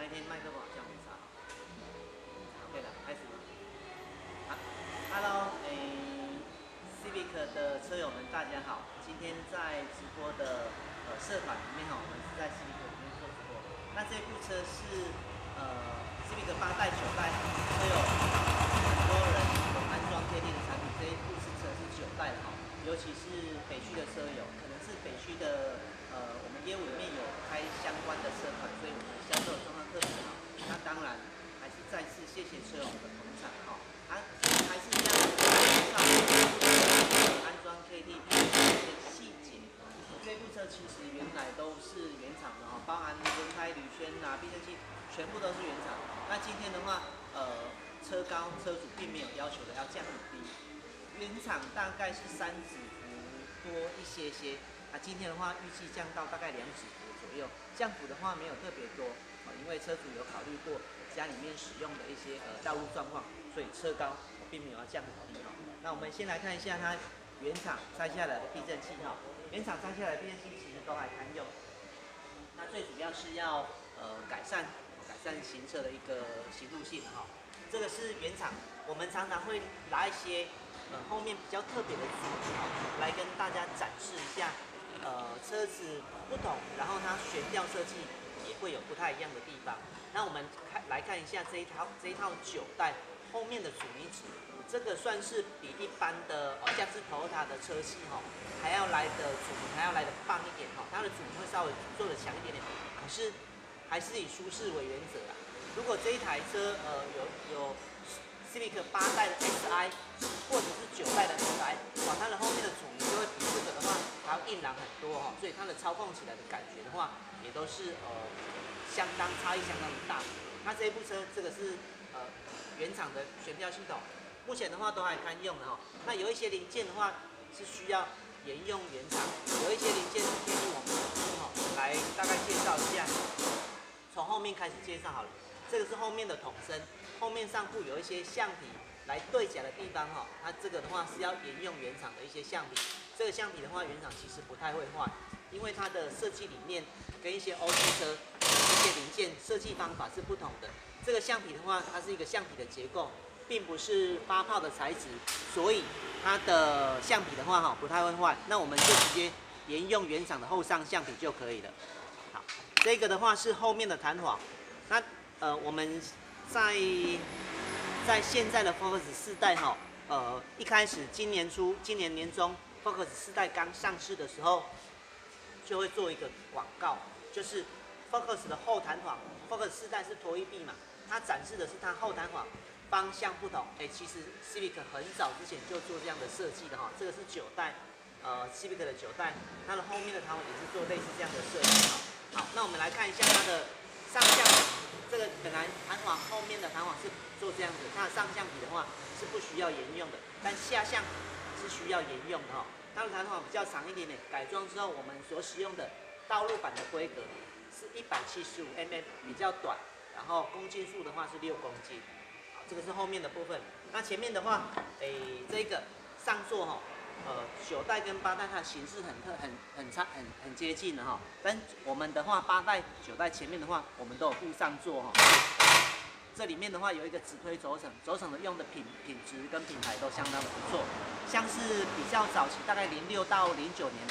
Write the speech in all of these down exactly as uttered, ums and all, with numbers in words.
那一天麦克风好像没插。OK 了，开始了。好 ，Hello， 诶 ，Civic 的车友们大家好，今天在直播的呃社团里面哈，我们是在 Civic 里面做直播。那这部车是呃 Civic 八代、九代车友很多人有安装 K T 的产品，这一部是车是九代的哈，尤其是北区的车友，可能是北区的。呃，我们业务里面有开相关的车款，所以我们销售状况特别好。那当然还是再次谢谢车友们的捧场哈。啊，还是一样介绍安装 K T P 的一些细节。这部车其实原来都是原厂的哈，包含轮胎、铝圈啊、避震器，全部都是原厂。那今天的话，呃，车高车主并没有要求的要降很低，原厂大概是三指幅多一些些。那、啊、今天的话，预计降到大概两指幅左右，降幅的话没有特别多，啊，因为车主有考虑过家里面使用的一些呃道路状况，所以车高并没有要降很低哈。那我们先来看一下它原厂拆下来的避震器哈，原厂拆下来的避震器其实都还堪用，那最主要是要呃改善改善行车的一个行路性哈。这个是原厂，我们常常会拿一些呃后面比较特别的组来跟大家展示一下。呃，车子不同，然后它悬吊设计也会有不太一样的地方。那我们看来看一下这一套这一套九代后面的阻尼值，这个算是比一般的呃像是 Toyota 的车系哈、哦、还要来的阻尼还要来的棒一点哈、哦，它的阻尼会稍微做的强一点点，可是还是以舒适为原则啦。如果这一台车呃有有 Civic 八代的 S I 或者是九代的 S I， 哇，它的后面的阻尼就会比这个的话还要硬朗很多哈、哦，所以它的操控起来的感觉的话，也都是呃相当差异相当的大。那这一部车这个是呃原厂的悬吊系统，目前的话都还堪用的哈、哦。那有一些零件的话是需要沿用原厂，有一些零件是建议我们哈、哦、来大概介绍一下，从后面开始介绍好了。这个是后面的筒身，后面上部有一些橡皮来对夹的地方哈，它这个的话是要沿用原厂的一些橡皮。这个橡皮的话，原厂其实不太会换，因为它的设计理念跟一些欧洲车一些零件设计方法是不同的。这个橡皮的话，它是一个橡皮的结构，并不是发泡的材质，所以它的橡皮的话哈不太会换。那我们就直接沿用原厂的后上橡皮就可以了。好，这个的话是后面的弹簧，那呃我们在在现在的 Focus 四代哈，呃一开始今年初今年年中 Focus 四代刚上市的时候，就会做一个广告，就是 Focus 的后弹簧 ，Focus 四代是拖曳臂嘛，它展示的是它后弹簧方向不同。哎，其实 Civic 很早之前就做这样的设计的哈，这个是九代，呃 Civic 的九代，它的后面的弹簧也是做类似这样的设计哈。好，那我们来看一下它的上橡皮，这个本来弹簧后面的弹簧是做这样子，它的上橡皮的话是不需要沿用的，但下橡是需要沿用的哈。它的弹簧比较长一点点，改装之后我们所使用的道路版的规格是一百七十五 毫米，比较短，然后公斤数的话是六公斤。好，这个是后面的部分。那前面的话，诶，这个上座哈，呃，九代跟八代它的形式很特很很差很很接近的哈。但我们的话，八代、九代前面的话，我们都有附上座哈。这里面的话有一个直推轴承，轴承的用的品品质跟品牌都相当的不错，像是比较早期，大概零六到零九年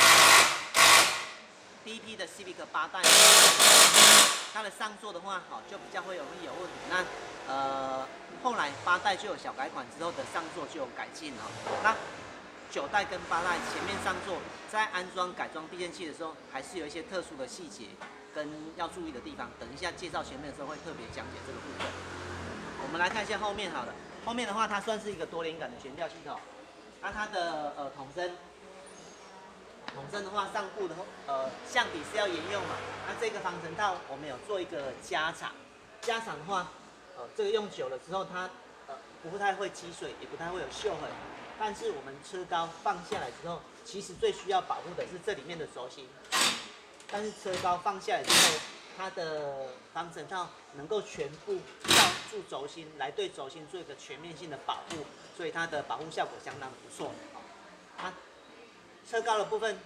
第一批的 Civic 八代，它的上座的话，好就比较会容易有问题。那呃后来八代就有小改款之后的上座就有改进了。那九代跟八代前面上座，在安装改装避震器的时候，还是有一些特殊的细节。跟要注意的地方，等一下介绍前面的时候会特别讲解这个部分。我们来看一下后面好了，后面的话它算是一个多连杆的悬吊系统，那它的呃筒身，筒身的话上部的呃橡皮是要沿用嘛，那这个防尘套我们有做一个加长，加长的话，呃这个用久了之后它呃不太会积水，也不太会有锈痕，但是我们车高放下来之后，其实最需要保护的是这里面的轴心。但是车高放下来之后，它的防尘套能够全部罩住轴心，来对轴心做一个全面性的保护，所以它的保护效果相当不错。它车高的部分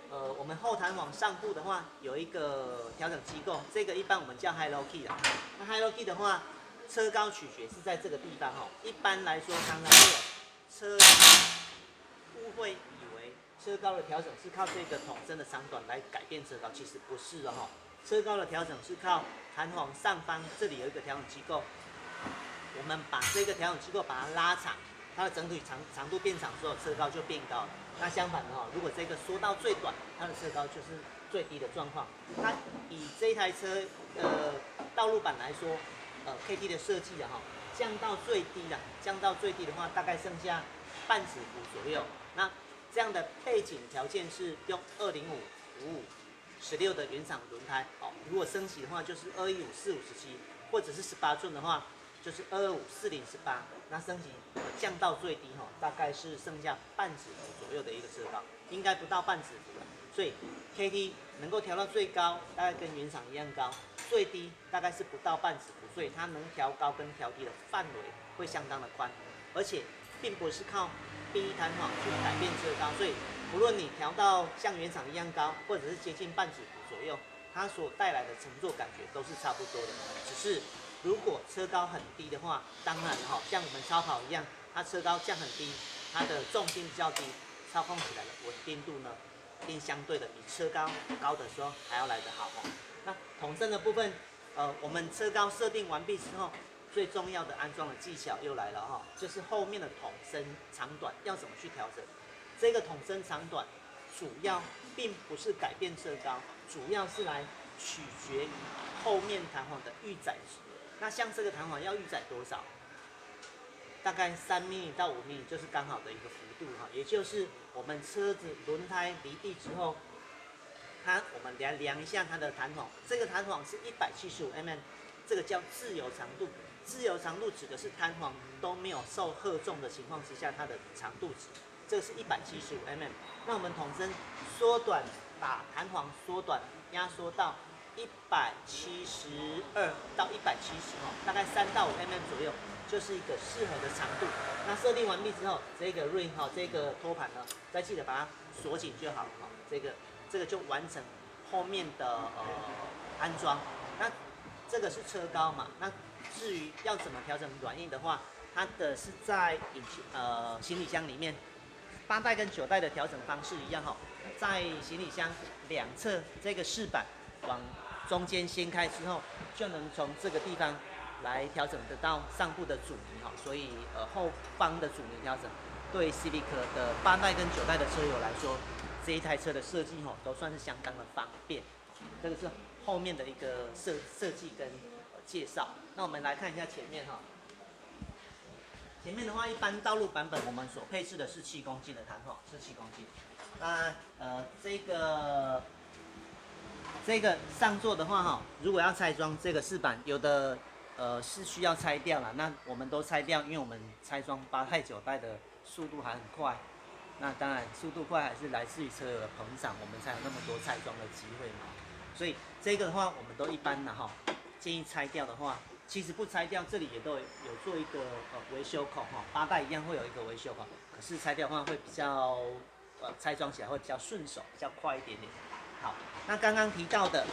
呃，我们后弹簧上部的话有一个调整机构，这个一般我们叫 high low key 的。那 high low key 的话，车高取决是在这个地方哈。一般来说，常常会有车误会以为车高的调整是靠这个筒身的长短来改变车高，其实不是的哈。车高的调整是靠弹簧上方这里有一个调整机构，我们把这个调整机构把它拉长，它的整体长长度变长之后，车高就变高了。那相反的哈，如果这个缩到最短，它的车高就是最低的状况。那以这一台车呃道路版来说，呃 K T 的设计啊哈，降到最低了，降到最低的话，大概剩下半指幅左右。那这样的背景条件是用二零五五五十六的原厂轮胎哦，如果升级的话就是二一五四五十七，或者是十八寸的话就是二二五四零十八。那升级降到最低哈，大概是剩下半指幅左右的一个车高，应该不到半指幅了。所以 K T 能够调到最高，大概跟原厂一样高，最低大概是不到半指幅，所以它能调高跟调低的范围会相当的宽，而且并不是靠逼弹簧去改变车高，所以无论你调到像原厂一样高，或者是接近半指幅左右，它所带来的乘坐感觉都是差不多的，只是如果车高很低的话，当然哈，像我们超跑一样，它车高降很低，它的重心比较低，操控起来的稳定度呢，一定相对的比车高高的时候还要来得好哦。那筒身的部分，呃，我们车高设定完毕之后，最重要的安装的技巧又来了哈，就是后面的筒身长短要怎么去调整。这个筒身长短主要并不是改变车高，主要是来取决于后面弹簧的预载值。那像这个弹簧要预载多少？大概三毫米到五毫米就是刚好的一个幅度哈，也就是我们车子轮胎离地之后，它我们量量一下它的弹簧，这个弹簧是一百七十五毫米，这个叫自由长度。自由长度指的是弹簧都没有受荷重的情况之下它的长度值，这个是一百七十五毫米。那我们筒身缩短，把弹簧缩短压缩到一百七十二到一百七十哦，大概三到五 mm 左右，就是一个适合的长度。那设定完毕之后，这个 ring 哈，这个托盘呢，再记得把它锁紧就好了哈。这个这个就完成后面的呃安装。那这个是车高嘛？那至于要怎么调整软硬的话，它的是在引擎呃行李箱里面，八代跟九代的调整方式一样哈，在行李箱两侧这个饰板往中间掀开之后，就能从这个地方来调整得到上部的阻尼哈，所以呃后方的阻尼调整，对 Civic 的八代跟九代的车友来说，这一台车的设计哈都算是相当的方便。这个是后面的一个设设计跟、呃、介绍。那我们来看一下前面哈，前面的话一般道路版本我们所配置的是七公斤的弹簧，是七公斤。那呃这个。这个上座的话哈，如果要拆装这个饰板，有的呃是需要拆掉了，那我们都拆掉，因为我们拆装八代九代的速度还很快。那当然速度快还是来自于车友的捧场，我们才有那么多拆装的机会嘛。所以这个的话，我们都一般的哈，建议拆掉的话，其实不拆掉，这里也都有有做一个呃维修口哈，八代一样会有一个维修口，可是拆掉的话会比较呃拆装起来会比较顺手，比较快一点点。好，那刚刚提到的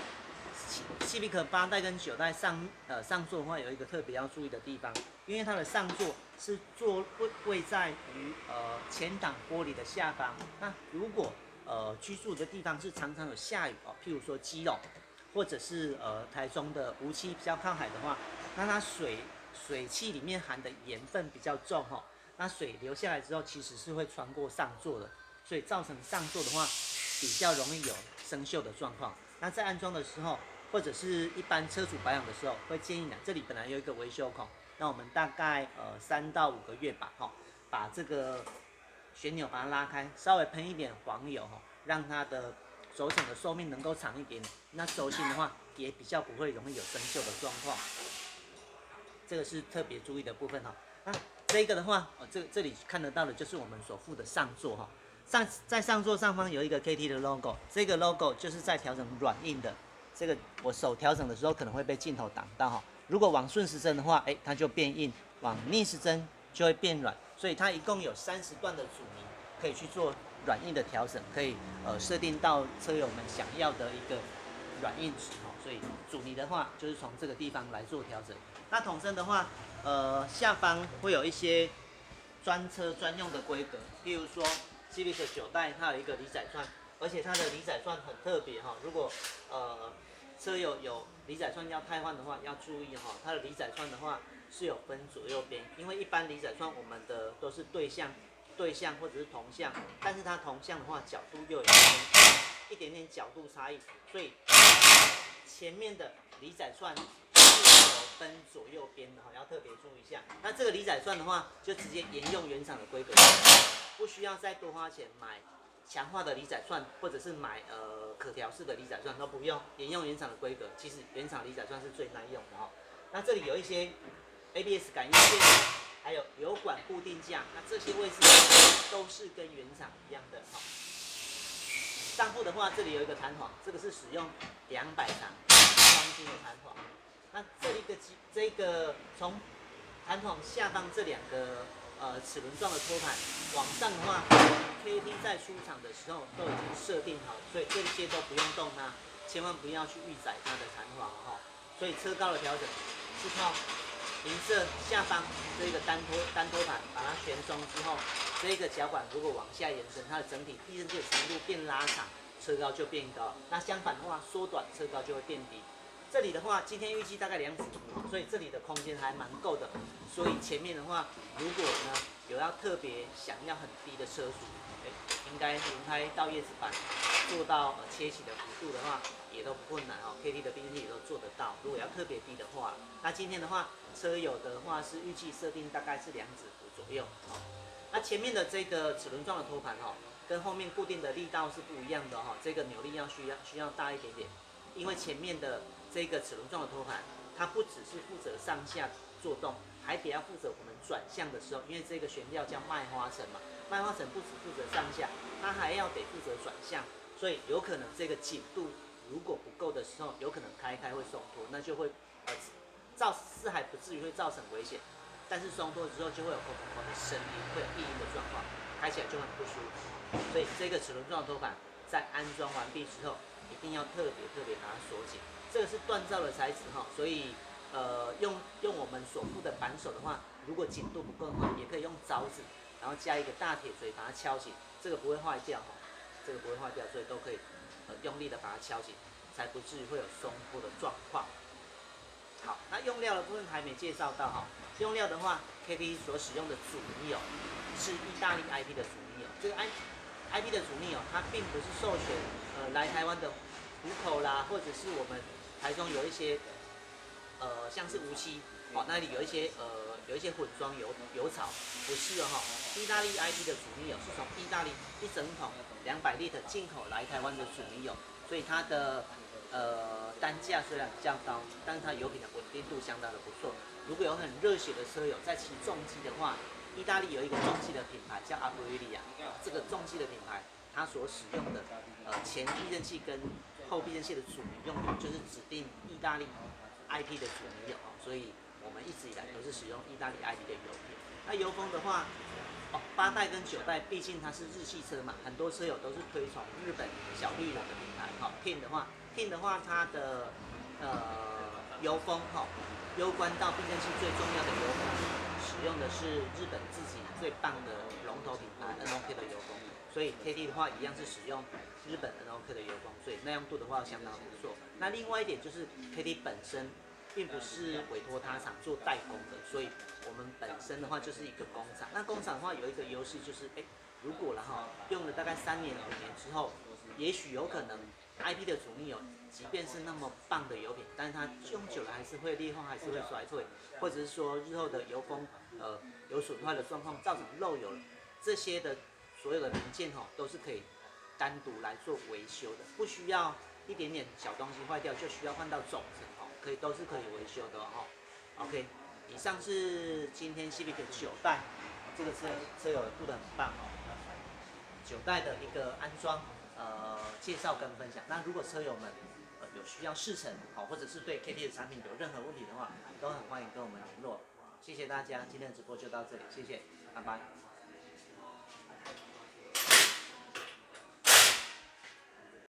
Civic八代跟九代上呃上座的话，有一个特别要注意的地方，因为它的上座是座位位在于呃前挡玻璃的下方。那如果呃居住的地方是常常有下雨哦，譬如说基隆，或者是呃台中的梧栖比较靠海的话，那它水水汽里面含的盐分比较重哈、哦，那水流下来之后其实是会穿过上座的，所以造成上座的话比较容易有生锈的状况。那在安装的时候，或者是一般车主保养的时候，会建议呢，这里本来有一个维修孔，那我们大概呃三到五个月吧，哈、哦，把这个旋钮把它拉开，稍微喷一点黄油哈、哦，让它的轴承的寿命能够长一点。那轴心的话，也比较不会容易有生锈的状况。这个是特别注意的部分哈、哦。那这个的话，哦，这这里看得到的就是我们所附的上座哈、哦。上在上座上方有一个 K T 的 logo， 这个 logo 就是在调整软硬的。这个我手调整的时候可能会被镜头挡到哈。如果往顺时针的话，哎，它就变硬；往逆时针就会变软。所以它一共有三十段的阻尼可以去做软硬的调整，可以呃设定到车友们想要的一个软硬值哦。所以阻尼的话，就是从这个地方来做调整。那筒身的话，呃下方会有一些专车专用的规格，譬如说 Civic 九代它有一个离载串，而且它的离载串很特别哈、哦。如果呃车友有离载串要汰换的话，要注意哈、哦，它的离载串的话是有分左右边，因为一般离载串我们的都是对向、对向或者是同向，但是它同向的话角度又有一点一点点角度差异，所以前面的离载串是有分左右边的哈，要特别注意一下。那这个离载串的话，就直接沿用原厂的规格，不需要再多花钱买强化的离载串，或者是买呃可调式的离载串都不用，沿用原厂的规格。其实原厂离载串是最耐用的哈。那这里有一些 A B S 感应线，还有油管固定架，那这些位置都是跟原厂一样的哈。上部的话，这里有一个弹簧，这个是使用两百长双芯的弹簧。那这一个机，这个从弹簧下方这两个呃齿轮状的托盘往上的话 ，K T 在出厂的时候都已经设定好，所以这些都不用动它，千万不要去预载它的弹簧哈。所以车高的调整是靠银色下方这个单托单托盘把它旋松之后，这个脚管如果往下延伸，它的整体避震器的长度变拉长，车高就变高。那相反的话，缩短车高就会变低。这里的话，今天预计大概两指五，所以这里的空间还蛮够的。所以前面的话，如果呢有要特别想要很低的车速，哎，应该轮胎到叶子板做到呃切起的幅度的话，也都不困难哦。K T 的避震器也都做得到。如果要特别低的话，那今天的话，车友的话是预计设定大概是两指幅左右。哦，那前面的这个齿轮状的托盘哈、哦，跟后面固定的力道是不一样的哈、哦，这个扭力要需要需要大一点点，因为前面的这个齿轮状的托盘，它不只是负责上下做动，还得要负责我们转向的时候，因为这个悬吊叫麦花臣嘛，麦花臣不只负责上下，它还要得负责转向，所以有可能这个紧度如果不够的时候，有可能开开会松脱，那就会呃造是还不至于会造成危险，但是松脱之后就会有砰砰砰的声音，会有异音的状况，开起来就很不舒服。所以这个齿轮状的托盘在安装完毕之后，一定要特别特别把它锁紧。这个是锻造的材质哈，所以呃用用我们所附的扳手的话，如果紧度不够的话，也可以用凿子，然后加一个大铁锤把它敲紧，这个不会坏掉哈，这个不会坏掉，所以都可以呃用力的把它敲紧，才不至于会有松脱的状况。好，那用料的部分还没介绍到哈，用料的话 ，K T 所使用的阻尼油是意大利 I P 的阻尼油，这个 I I P 的阻尼油它并不是授权呃来台湾的虎口啦，或者是我们台中有一些，呃，像是无锡，哦，那里有一些呃有一些混装油油槽，不是哦哈。意大利 I P 的阻尼油是从意大利一整桶两百立的进口来台湾的阻尼油，所以它的呃单价虽然比较高，但是它油品的稳定度相当的不错。如果有很热血的车友在骑重机的话，意大利有一个重机的品牌叫 Aprilia， 这个重机的品牌它所使用的呃前避震器跟后避震器的阻尼用油就是指定意大利 I P 的阻尼油，所以我们一直以来都是使用意大利 I P 的油品。那油封的话，哦，八代跟九代，毕竟它是日系车嘛，很多车友都是推崇日本小绿人的品牌。好 ，T I N 的话 ，T I N 的话，它的呃油封哈，攸关到避震器最重要的油封，使用的是日本自己最棒的龙头品牌 N O K 的油封。所以 K T 的话一样是使用日本 N O K 的油封，所以耐用度的话相当不错。那另外一点就是 K T 本身并不是委托他厂做代工的，所以我们本身的话就是一个工厂。那工厂的话有一个优势就是，哎，如果然后用了大概三年五年之后，也许有可能 I P 的阻尼油，即便是那么棒的油品，但是它用久了还是会劣化，还是会衰退，或者是说日后的油封呃有损坏的状况，造成漏油了，这些的。所有的零件哈都是可以单独来做维修的，不需要一点点小东西坏掉就需要换到总成哦，可以都是可以维修的哦。OK， 以上是今天 Civic 九代这个车车友做的很棒哦，九代的一个安装呃介绍跟分享。那如果车友们呃有需要试乘好，或者是对 K T 的产品有任何问题的话，都很欢迎跟我们联络。谢谢大家，今天的直播就到这里，谢谢，拜拜。